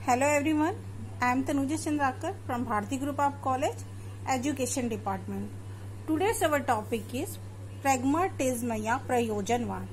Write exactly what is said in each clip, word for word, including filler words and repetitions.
Hello everyone, I am Tanuja Chandrakar from Bharati Group of College, Education Department. Today's our topic is pragmatism या प्रयोजनवाद.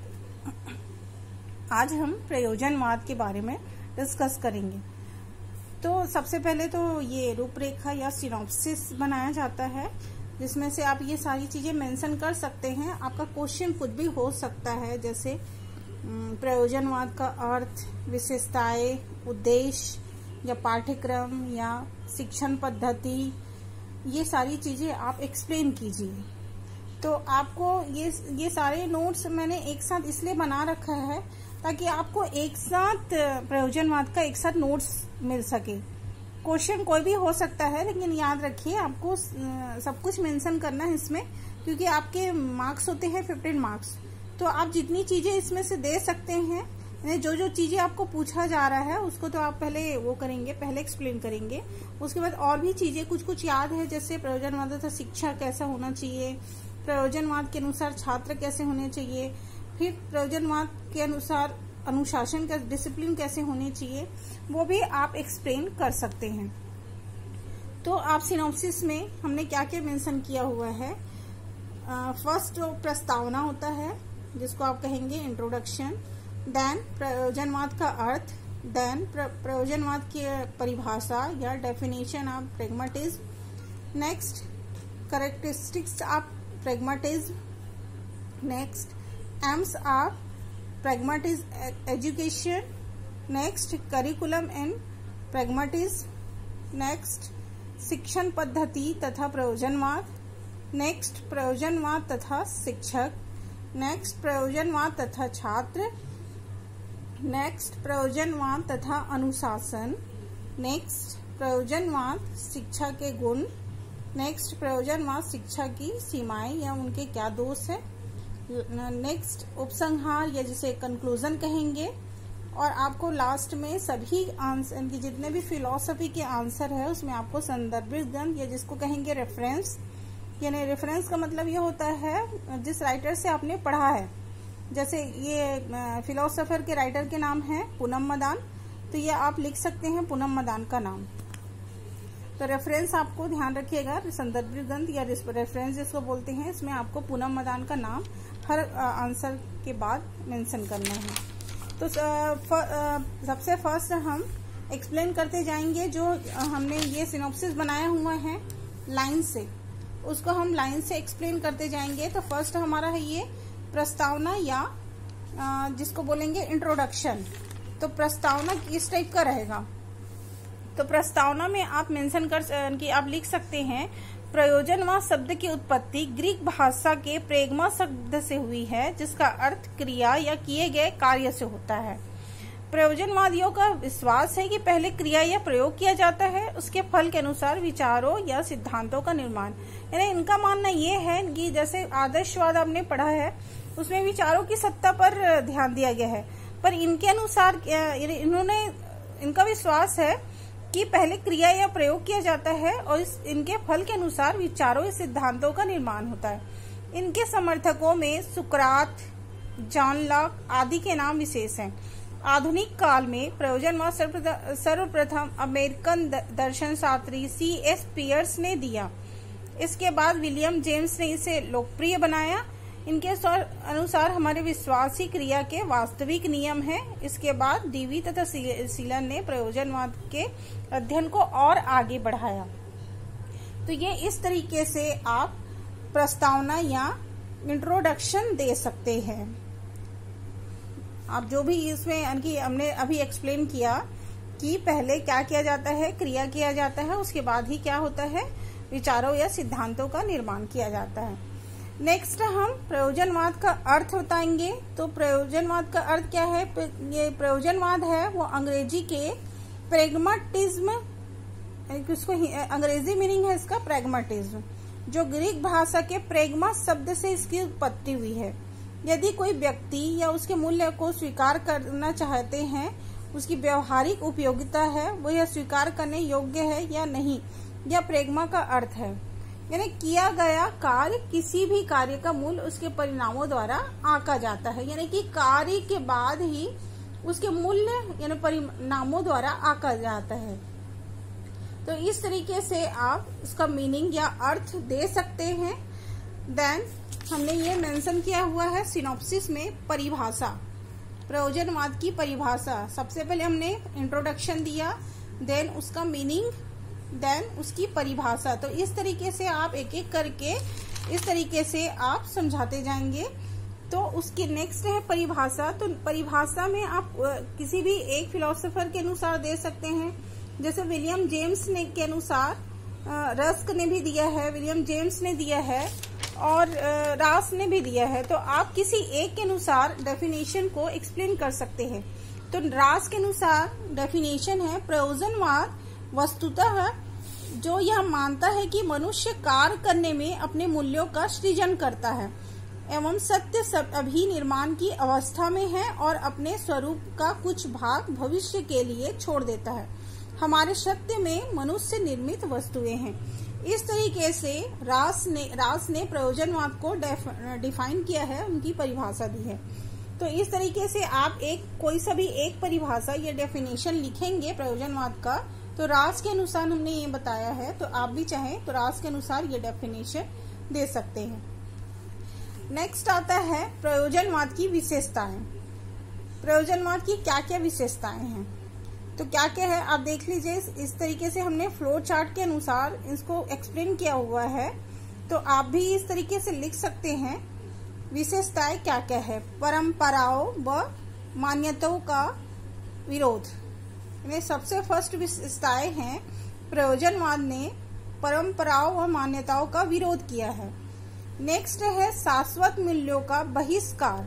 आज हम प्रयोजनवाद के बारे में डिस्कस करेंगे. तो सबसे पहले तो ये रूपरेखा या सिनॉप्सिस बनाया जाता है, जिसमें से आप ये सारी चीजें मेंशन कर सकते हैं. आपका क्वेश्चन कुछ भी हो सकता है, जैसे प्रयोजनवाद का अर्थ, विशेषताएं, उद्देश्य या पाठ्यक्रम या शिक्षण पद्धति, ये सारी चीजें आप एक्सप्लेन कीजिए. तो आपको ये ये सारे नोट्स मैंने एक साथ इसलिए बना रखा है ताकि आपको एक साथ प्रयोजनवाद का एक साथ नोट्स मिल सके. क्वेश्चन कोई भी हो सकता है, लेकिन याद रखिए आपको सब कुछ मेंशन करना है इसमें, क्योंकि आपके मार्क्स होते हैं फिफ्टीन मार्क्स. तो आप जितनी चीजें इसमें से दे सकते हैं, जो जो चीजें आपको पूछा जा रहा है उसको तो आप पहले वो करेंगे, पहले एक्सप्लेन करेंगे. उसके बाद और भी चीजें कुछ कुछ याद है, जैसे प्रयोजनवाद था शिक्षा कैसा होना चाहिए, प्रयोजनवाद के अनुसार छात्र कैसे होने चाहिए, फिर प्रयोजनवाद के अनुसार अनुशासन का डिसिप्लिन कैसे होने चाहिए, वो भी आप एक्सप्लेन कर सकते हैं. तो आप सिनॉप्सिस में हमने क्या क्या मेंशन किया हुआ है. फर्स्ट uh, प्रस्तावना होता है, जिसको आप कहेंगे इंट्रोडक्शन. देन प्रयोजनवाद का अर्थ, देन प्रयोजनवाद की परिभाषा या definition of pragmatism. Next characteristics of pragmatism. Next aims of pragmatism education. Next curriculum in pragmatism. Next शिक्षण पद्धति तथा प्रयोजनवाद. नेक्स्ट प्रयोजनवाद तथा शिक्षक. नेक्स्ट प्रयोजनवाद तथा छात्र. नेक्स्ट प्रयोजनवाद तथा अनुशासन. नेक्स्ट प्रयोजनवाद शिक्षा के गुण. नेक्स्ट प्रयोजनवाद शिक्षा की सीमाएं या उनके क्या दोष है. नेक्स्ट उपसंहार या जिसे कंक्लूजन कहेंगे. और आपको लास्ट में सभी आंसर की जितने भी फिलॉसफी के आंसर है उसमें आपको संदर्भित ग्रंथ या जिसको कहेंगे रेफरेंस, यानी रेफरेंस का मतलब ये होता है जिस राइटर से आपने पढ़ा है. जैसे ये फिलोसोफर के राइटर के नाम है पूनम मदान, तो ये आप लिख सकते हैं पूनम मदान का नाम. तो रेफरेंस आपको ध्यान रखिएगा, संदर्भित ग्रंथ या रेफरेंस जिसको बोलते हैं, इसमें आपको पूनम मदान का नाम हर आंसर के बाद मेंशन करना है. तो सबसे फर्स्ट हम एक्सप्लेन करते जाएंगे जो हमने ये सिनॉप्सिस बनाया हुआ है लाइन से, उसको हम लाइन से एक्सप्लेन करते जाएंगे. तो फर्स्ट हमारा है ये प्रस्तावना या जिसको बोलेंगे इंट्रोडक्शन. तो प्रस्तावना किस टाइप का रहेगा. तो प्रस्तावना में आप मेंशन कर कि आप लिख सकते हैं प्रयोजनवाद शब्द की उत्पत्ति ग्रीक भाषा के प्रेग्मा शब्द से हुई है, जिसका अर्थ क्रिया या किए गए कार्य से होता है. प्रयोजनवादियों का विश्वास है कि पहले क्रिया या प्रयोग किया जाता है, उसके फल के अनुसार विचारों या सिद्धांतों का निर्माण. यानी इनका मानना ये है कि जैसे आदर्शवाद आपने पढ़ा है उसमें विचारों की सत्ता पर ध्यान दिया गया है, पर इनके अनुसार इन्होंने इनका विश्वास है कि पहले क्रिया या प्रयोग किया जाता है और इस, इनके फल के अनुसार विचारों या सिद्धांतों का निर्माण होता है. इनके समर्थकों में सुकरात, जॉन लॉक आदि के नाम विशेष हैं. आधुनिक काल में प्रयोजनवाद सर्वप्रथम अमेरिकन दर्शन शास्त्री सी एस पियर्स ने दिया. इसके बाद विलियम जेम्स ने इसे लोकप्रिय बनाया. इनके अनुसार हमारे विश्वास ही क्रिया के वास्तविक नियम है. इसके बाद डीवी तथा सीलन ने प्रयोजनवाद के अध्ययन को और आगे बढ़ाया. तो ये इस तरीके से आप प्रस्तावना या इंट्रोडक्शन दे सकते हैं. आप जो भी इसमें हमने अभी एक्सप्लेन किया कि पहले क्या किया जाता है, क्रिया किया जाता है, उसके बाद ही क्या होता है, विचारों या सिद्धांतों का निर्माण किया जाता है. नेक्स्ट हम प्रयोजनवाद का अर्थ बताएंगे. तो प्रयोजनवाद का अर्थ क्या है. ये प्रयोजनवाद है वो अंग्रेजी के प्रैग्मैटिज्म, इसको अंग्रेजी मीनिंग है इसका प्रैग्मैटिज्म, जो ग्रीक भाषा के प्रैग्मा शब्द से इसकी उत्पत्ति हुई है. यदि कोई व्यक्ति या उसके मूल्य को स्वीकार करना चाहते हैं, उसकी व्यवहारिक उपयोगिता है, वो यह स्वीकार करने योग्य है या नहीं, यह प्रैग्मा का अर्थ है. यानी किया गया कार्य, किसी भी कार्य का मूल्य उसके परिणामों द्वारा आंका जाता है. यानी कि कार्य के बाद ही उसके मूल्य यानी परिणामों द्वारा आंका जाता है। तो इस तरीके से आप इसका मीनिंग या अर्थ दे सकते हैं। देन हमने ये मेंशन किया हुआ है सिनॉप्सिस में परिभाषा, प्रयोजनवाद की परिभाषा। सबसे पहले हमने इंट्रोडक्शन दिया, देन उसका मीनिंग, देन उसकी परिभाषा। तो इस तरीके से आप एक एक करके इस तरीके से आप समझाते जाएंगे। तो उसकी नेक्स्ट है परिभाषा। तो परिभाषा में आप किसी भी एक फिलोसोफर के अनुसार दे सकते हैं, जैसे विलियम जेम्स ने के अनुसार, रस्क ने भी दिया है, विलियम जेम्स ने दिया है और रास ने भी दिया है। तो आप किसी एक के अनुसार डेफिनेशन को एक्सप्लेन कर सकते हैं। तो रास के अनुसार डेफिनेशन है, प्रयोजनवाद वस्तुतः जो यह मानता है कि मनुष्य कार्य करने में अपने मूल्यों का सृजन करता है एवं सत्य सब अभिनिर्माण की अवस्था में है और अपने स्वरूप का कुछ भाग भविष्य के लिए छोड़ देता है। हमारे सत्य में मनुष्य निर्मित वस्तुएं हैं। इस तरीके से रास ने रास ने प्रयोजनवाद को डिफाइन किया है, उनकी परिभाषा दी है। तो इस तरीके से आप एक कोई सा भी एक परिभाषा या डेफिनेशन लिखेंगे प्रयोजनवाद का, तो रास के अनुसार हमने ये बताया है, तो आप भी चाहें तो रास के अनुसार ये डेफिनेशन दे सकते हैं। नेक्स्ट आता है प्रयोजनवाद की विशेषताएं। प्रयोजनवाद की क्या क्या विशेषताएं हैं, तो क्या क्या है आप देख लीजिए। इस तरीके से हमने फ्लो चार्ट के अनुसार इसको एक्सप्लेन किया हुआ है, तो आप भी इस तरीके से लिख सकते हैं विशेषताएं क्या क्या है। परंपराओं व मान्यताओं का विरोध, इन्हें सबसे फर्स्ट विशेषताएं हैं, प्रयोजनवाद ने परंपराओं व मान्यताओं का विरोध किया है। नेक्स्ट है शाश्वत मूल्यों का बहिष्कार।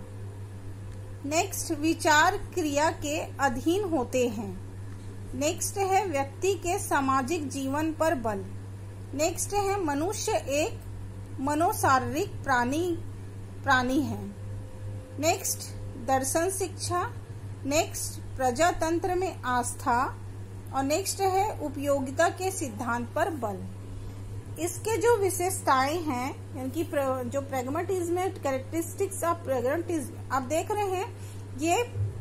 नेक्स्ट विचार क्रिया के अधीन होते हैं। नेक्स्ट है व्यक्ति के सामाजिक जीवन पर बल। नेक्स्ट है मनुष्य एक मनोशारीरिक प्राणी प्राणी है। नेक्स्ट दर्शन शिक्षा। नेक्स्ट प्रजातंत्र में आस्था और नेक्स्ट है उपयोगिता के सिद्धांत पर बल। इसके जो विशेषताएं हैं, यानी जो प्रैग्मेटिज्म है, कैरेक्टरिस्टिक्स ऑफ प्रैग्मेटिज्म आप देख रहे हैं, ये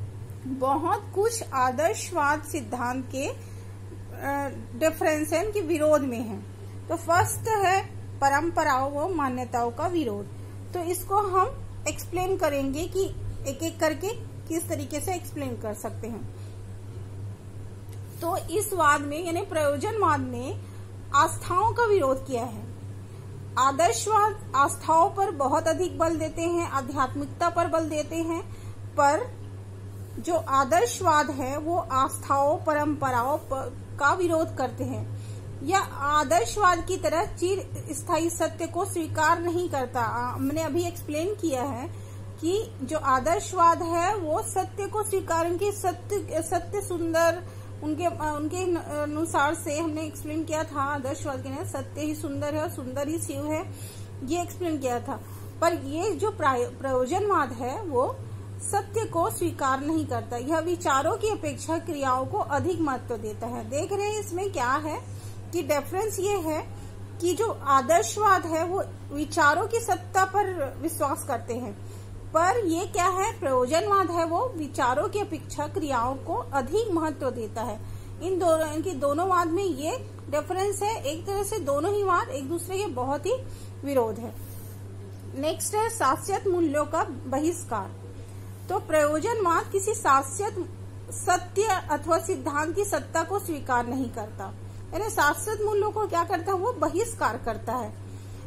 बहुत कुछ आदर्शवाद सिद्धांत के डिफरेंस है, इनके विरोध में है। तो फर्स्ट है परंपराओं व मान्यताओं का विरोध। तो इसको हम एक्सप्लेन करेंगे कि एक एक करके किस तरीके से एक्सप्लेन कर सकते हैं। तो इस वाद में यानी प्रयोजनवाद में आस्थाओं का विरोध किया है। आदर्शवाद आस्थाओं पर बहुत अधिक बल देते हैं, आध्यात्मिकता पर बल देते हैं, पर जो आदर्शवाद है वो आस्थाओं परंपराओं का विरोध करते हैं या आदर्शवाद की तरह चिर स्थायी सत्य को स्वीकार नहीं करता। हमने अभी एक्सप्लेन किया है कि जो आदर्शवाद है वो सत्य को स्वीकार, उनकी सत्य सत्य सुंदर, उनके उनके अनुसार से हमने एक्सप्लेन किया था आदर्शवाद के ने सत्य ही सुंदर है और सुंदर ही शिव है, ये एक्सप्लेन किया था। पर ये जो प्रयोजनवाद है वो सत्य को स्वीकार नहीं करता, यह विचारों की अपेक्षा क्रियाओं को अधिक महत्व देता है। देख रहे हैं इसमें क्या है कि डिफरेंस ये है कि जो आदर्शवाद है वो विचारों की सत्ता पर विश्वास करते हैं, पर ये क्या है प्रयोजनवाद है वो विचारों की अपेक्षा क्रियाओं को अधिक महत्व देता है। इन दोनों इनकी दोनों वाद में ये डिफरेंस है, एक तरह से दोनों ही वाद एक दूसरे के बहुत ही विरोध है। नेक्स्ट है शाश्वत मूल्यों का बहिष्कार। तो प्रयोजनवाद किसी शाश्वत सत्य अथवा सिद्धांत की सत्ता को स्वीकार नहीं करता, यानी शाश्वत मूल्यों को क्या करता है वो बहिष्कार करता है।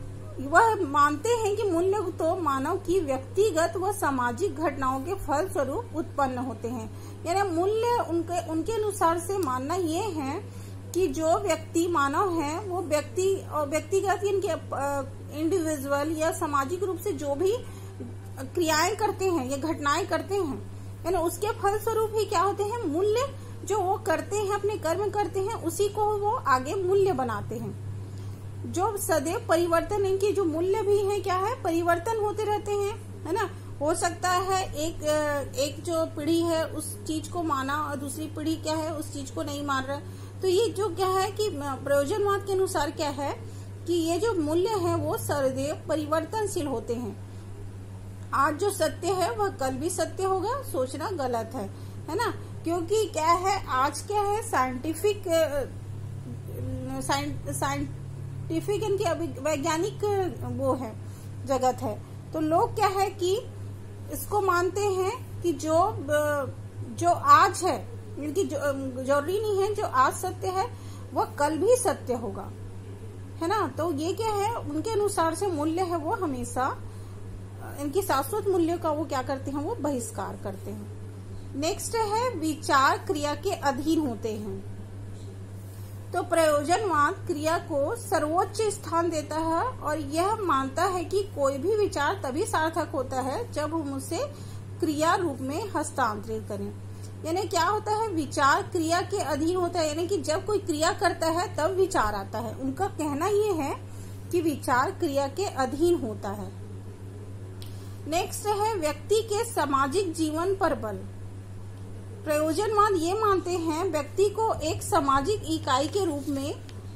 वह मानते हैं कि मूल्य तो मानव की व्यक्तिगत व सामाजिक घटनाओं के फल स्वरूप उत्पन्न होते हैं, यानी मूल्य उनके उनके अनुसार से मानना ये है कि जो व्यक्ति मानव है वो व्यक्ति व्यक्तिगत इनके इंडिविजुअल या सामाजिक रूप से जो भी क्रियाएं करते हैं या घटनाएं करते हैं, यानी उसके फल स्वरूप ही क्या होते हैं मूल्य, जो वो करते हैं अपने कर्म करते हैं उसी को वो आगे मूल्य बनाते हैं। जो सदैव परिवर्तन, इनके जो मूल्य भी है क्या है परिवर्तन होते रहते हैं, है ना। हो सकता है एक एक जो पीढ़ी है उस चीज को माना और दूसरी पीढ़ी क्या है उस चीज को नहीं मान रहा। तो ये जो क्या है कि प्रयोजनवाद के अनुसार क्या है कि ये जो मूल्य है वो सदैव परिवर्तनशील होते हैं। आज जो सत्य है वह कल भी सत्य होगा, सोचना गलत है। है ना, क्योंकि क्या है आज क्या है साइंटिफिक साइंटिफिक इनकी वैज्ञानिक वो है जगत है, तो लोग क्या है कि इसको मानते हैं कि जो जो आज है इनकी जरूरी नहीं है जो आज सत्य है वह कल भी सत्य होगा, है ना। तो ये क्या है उनके अनुसार से मूल्य है वो हमेशा इनकी शाश्वत मूल्यों का वो क्या करते हैं, वो बहिष्कार करते हैं। नेक्स्ट है विचार क्रिया के अधीन होते हैं। तो प्रयोजनवाद क्रिया को सर्वोच्च स्थान देता है और यह मानता है कि कोई भी विचार तभी सार्थक होता है जब हम उसे क्रिया रूप में हस्तांतरित करें। यानी क्या होता है, विचार क्रिया के अधीन होता है, यानी कि जब कोई क्रिया करता है तब विचार आता है। उनका कहना ये है कि विचार क्रिया के अधीन होता है। नेक्स्ट है व्यक्ति के सामाजिक जीवन पर बल। प्रयोजनवाद ये मानते हैं व्यक्ति को एक सामाजिक इकाई के रूप में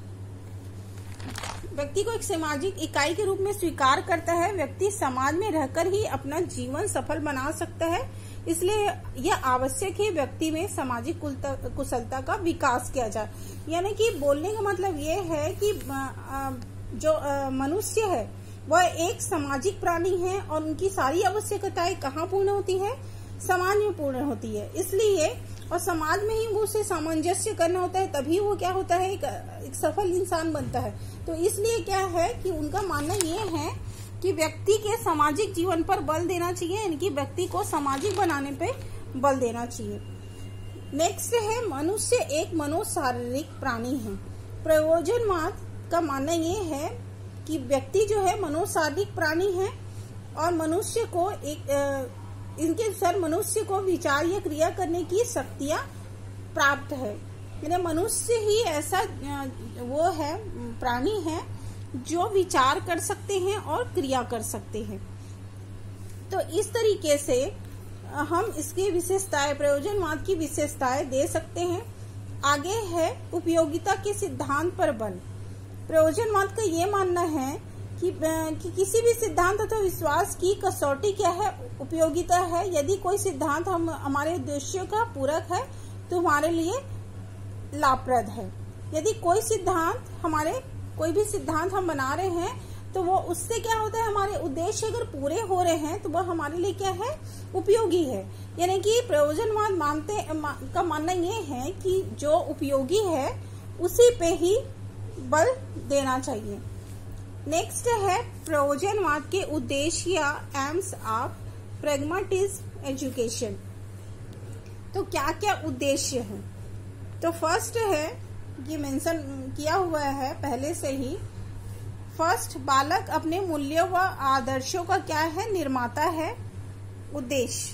व्यक्ति को एक सामाजिक इकाई के रूप में स्वीकार करता है। व्यक्ति समाज में रहकर ही अपना जीवन सफल बना सकता है, इसलिए यह आवश्यक है व्यक्ति में सामाजिक कुशलता का विकास किया जाए। यानी कि बोलने का मतलब ये है कि जो मनुष्य है वह एक सामाजिक प्राणी है और उनकी सारी आवश्यकताएं कहाँ पूर्ण होती है, समाज में पूर्ण होती है। इसलिए और समाज में ही वो उसे सामंजस्य करना होता है, तभी वो क्या होता है एक, एक सफल इंसान बनता है। तो इसलिए क्या है कि उनका मानना ये है कि व्यक्ति के सामाजिक जीवन पर बल देना चाहिए, यानी कि व्यक्ति को सामाजिक बनाने पे बल देना चाहिए। नेक्स्ट है मनुष्य एक मनोशारीरिक प्राणी है। प्रयोजनवाद का मानना ये है कि व्यक्ति जो है मनोशारीरिक प्राणी है और मनुष्य को एक इनके अनुसार मनुष्य को विचार या क्रिया करने की शक्तियां प्राप्त है। यानी मनुष्य ही ऐसा वो है प्राणी है जो विचार कर सकते हैं और क्रिया कर सकते हैं। तो इस तरीके से हम इसकी विशेषताएं प्रयोजनवाद की विशेषताएं दे सकते हैं। आगे है उपयोगिता के सिद्धांत पर बल। प्रयोजनवाद का ये मानना है कि, कि किसी भी सिद्धांत अथवा विश्वास की कसौटी क्या है, उपयोगिता है। यदि कोई सिद्धांत हम हमारे उद्देश्यों का पूरक है तो हमारे लिए लाभप्रद है। यदि कोई सिद्धांत हमारे कोई भी सिद्धांत हम बना रहे हैं तो वो उससे क्या होता है, हमारे उद्देश्य अगर पूरे हो रहे हैं तो वह हमारे लिए क्या है, उपयोगी है। यानी कि प्रयोजनवाद मानते मा, का मानना ये है कि जो उपयोगी है उसी पे ही बल देना चाहिए। नेक्स्ट है प्रयोजनवाद के उद्देश्य या एम्स ऑफ प्रैग्मेटिज्म एजुकेशन। तो क्या क्या उद्देश्य है, तो फर्स्ट है ये मेंशन किया हुआ है पहले से ही। फर्स्ट, बालक अपने मूल्यों व आदर्शों का क्या है, निर्माता है। उद्देश्य,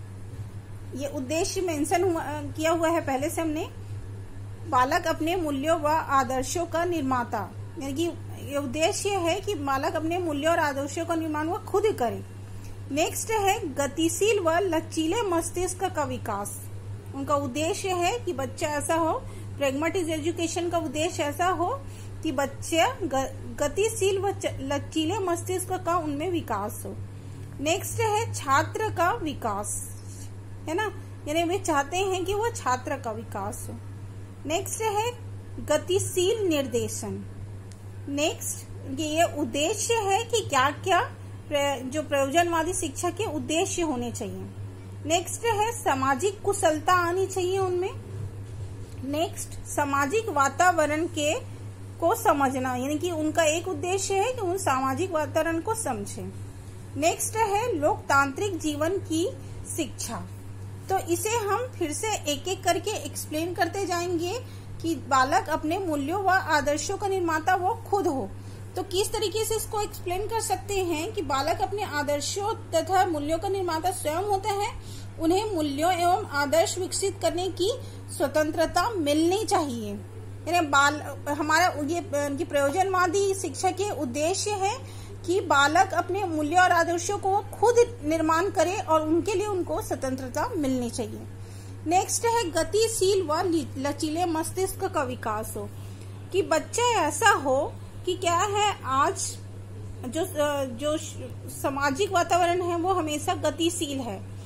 ये उद्देश्य मेंशन हुआ किया हुआ है पहले से हमने। बालक अपने मूल्यों व आदर्शों का निर्माता, यानी कि ये उद्देश्य है कि बालक अपने मूल्यों और आदर्शों का निर्माण वो खुद करे। नेक्स्ट है गतिशील व लचीले मस्तिष्क का विकास। उनका उद्देश्य है कि बच्चा ऐसा हो, प्रैग्मेटिज्म एजुकेशन का उद्देश्य ऐसा हो कि बच्चे गतिशील व लचीले मस्तिष्क का उनमें विकास हो। नेक्स्ट है छात्र का विकास, है ना, यानी वे चाहते हैं कि वो छात्र का विकास हो। नेक्स्ट है गतिशील निर्देशन। नेक्स्ट ये उद्देश्य है कि क्या क्या जो प्रयोजनवादी शिक्षा के उद्देश्य होने चाहिए। नेक्स्ट है सामाजिक कुशलता आनी चाहिए उनमें। नेक्स्ट सामाजिक वातावरण के को समझना, यानी कि उनका एक उद्देश्य है कि उन सामाजिक वातावरण को समझें। नेक्स्ट है लोकतांत्रिक जीवन की शिक्षा। तो इसे हम फिर से एक एक करके एक्सप्लेन करते जाएंगे कि बालक अपने मूल्यों व आदर्शों का निर्माता वो खुद हो। तो किस तरीके से इसको एक्सप्लेन कर सकते हैं कि बालक अपने आदर्शों तथा मूल्यों का निर्माता स्वयं होता है। उन्हें मूल्यों एवं आदर्श विकसित करने की स्वतंत्रता मिलनी चाहिए। यानी बाल हमारा ये प्रयोजनवादी शिक्षा के उद्देश्य है कि बालक अपने मूल्यों और आदर्शों को खुद निर्माण करे और उनके लिए उनको स्वतंत्रता मिलनी चाहिए। नेक्स्ट है गतिशील व लचीले मस्तिष्क का विकास हो, कि बच्चा ऐसा हो कि क्या है आज जो जो सामाजिक वातावरण है वो हमेशा गतिशील है।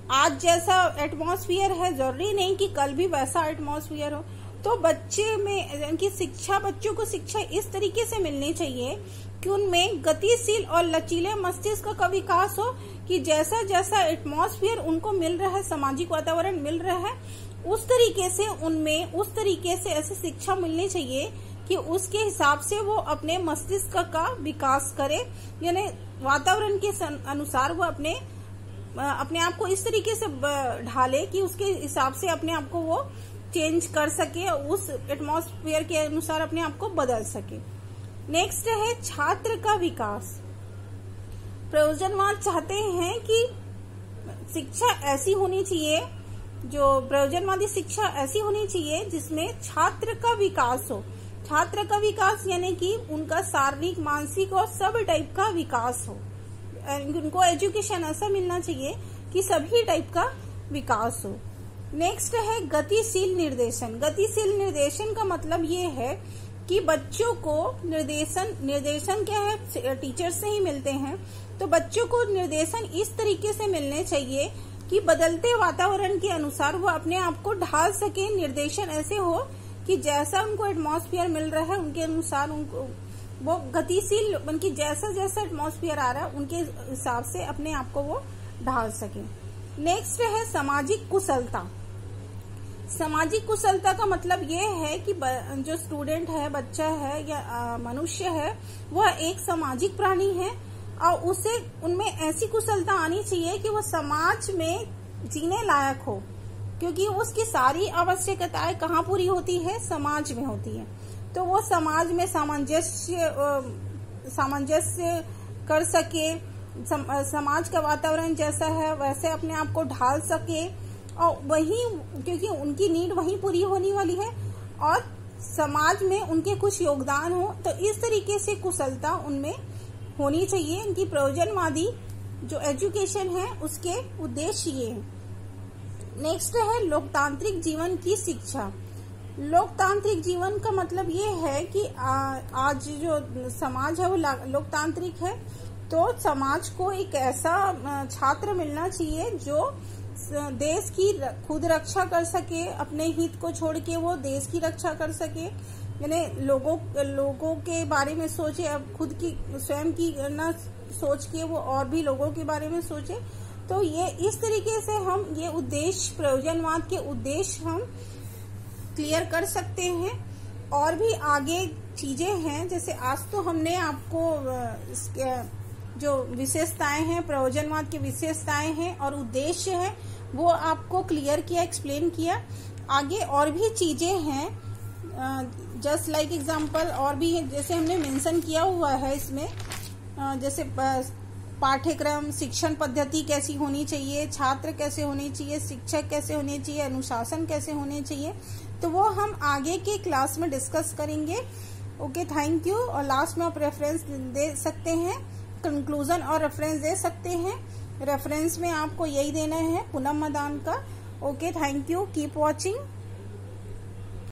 आज जैसा एटमॉस्फेयर है जरूरी नहीं कि कल भी वैसा एटमॉस्फेयर हो। तो बच्चे में उनकी शिक्षा, बच्चों को शिक्षा इस तरीके से मिलनी चाहिए कि उनमें गतिशील और लचीले मस्तिष्क का विकास हो, कि जैसा जैसा एटमॉस्फेयर उनको मिल रहा है, सामाजिक वातावरण मिल रहा है, उस तरीके से उनमें उस तरीके से ऐसी शिक्षा मिलनी चाहिए कि उसके हिसाब से वो अपने मस्तिष्क का विकास करे, यानी वातावरण के अनुसार वो अपने अपने आप को इस तरीके से ढाले कि उसके हिसाब से अपने आप को वो चेंज कर सके, उस एटमॉस्फेयर के अनुसार अपने आप को बदल सके। नेक्स्ट है छात्र का विकास। प्रयोजनवाद चाहते हैं कि शिक्षा ऐसी होनी चाहिए, जो प्रयोजनवादी शिक्षा ऐसी होनी चाहिए जिसमें छात्र का विकास हो। छात्र का विकास यानी कि उनका शारीरिक, मानसिक और सब टाइप का विकास हो। उनको एजुकेशन ऐसा मिलना चाहिए कि सभी टाइप का विकास हो। नेक्स्ट है गतिशील निर्देशन। गतिशील निर्देशन का मतलब ये है कि बच्चों को निर्देशन निर्देशन क्या है, टीचर से ही मिलते हैं, तो बच्चों को निर्देशन इस तरीके से मिलने चाहिए कि बदलते वातावरण के अनुसार वो अपने आप को ढाल सके। निर्देशन ऐसे हो कि जैसा उनको एटमॉस्फेयर मिल रहा है उनके अनुसार उनको वो गतिशील, उनकी जैसा जैसा एटमॉस्फेयर आ रहा है उनके हिसाब से अपने आप को वो ढाल सके। नेक्स्ट है सामाजिक कुशलता। सामाजिक कुशलता का मतलब ये है कि जो स्टूडेंट है, बच्चा है या मनुष्य है, वह एक सामाजिक प्राणी है और उसे उनमें ऐसी कुशलता आनी चाहिए कि वह समाज में जीने लायक हो, क्योंकि उसकी सारी आवश्यकताएं कहाँ पूरी होती है, समाज में होती है। तो वो समाज में सामंजस्य सामंजस्य कर सके, सम, समाज का वातावरण जैसा है वैसे अपने आप को ढाल सके, और वही क्योंकि उनकी नीड वहीं पूरी होने वाली है और समाज में उनके कुछ योगदान हो, तो इस तरीके से कुशलता उनमें होनी चाहिए। इनकी प्रयोजनवादी जो एजुकेशन है उसके उद्देश्य ये है। नेक्स्ट है लोकतांत्रिक जीवन की शिक्षा। लोकतांत्रिक जीवन का मतलब ये है कि आ, आज जो समाज है वो लोकतांत्रिक है, तो समाज को एक ऐसा छात्र मिलना चाहिए जो देश की खुद रक्षा कर सके, अपने हित को छोड़ के वो देश की रक्षा कर सके, यानी लोगों लोगों के बारे में सोचे, अब खुद की स्वयं की न सोच के वो और भी लोगों के बारे में सोचे। तो ये इस तरीके से हम ये उद्देश्य, प्रयोजनवाद के उद्देश्य हम क्लियर कर सकते हैं। और भी आगे चीजें हैं, जैसे आज तो हमने आपको जो विशेषताएं हैं, प्रयोजनवाद की विशेषताएं हैं और उद्देश्य है वो आपको क्लियर किया, एक्सप्लेन किया। आगे और भी चीजें हैं, जस्ट लाइक एग्जांपल और भी है, जैसे हमने मेंशन किया हुआ है इसमें, जैसे पाठ्यक्रम, शिक्षण पद्धति कैसी होनी चाहिए, छात्र कैसे होने चाहिए, शिक्षक कैसे होने चाहिए, अनुशासन कैसे होने चाहिए, तो वो हम आगे के क्लास में डिस्कस करेंगे। Okay, thank you. और लास्ट में आप रेफरेंस दे सकते हैं, कंक्लूजन और रेफरेंस दे सकते हैं। रेफरेंस में आपको यही देना है, पूनम मदान का। Okay, thank you, keep watching.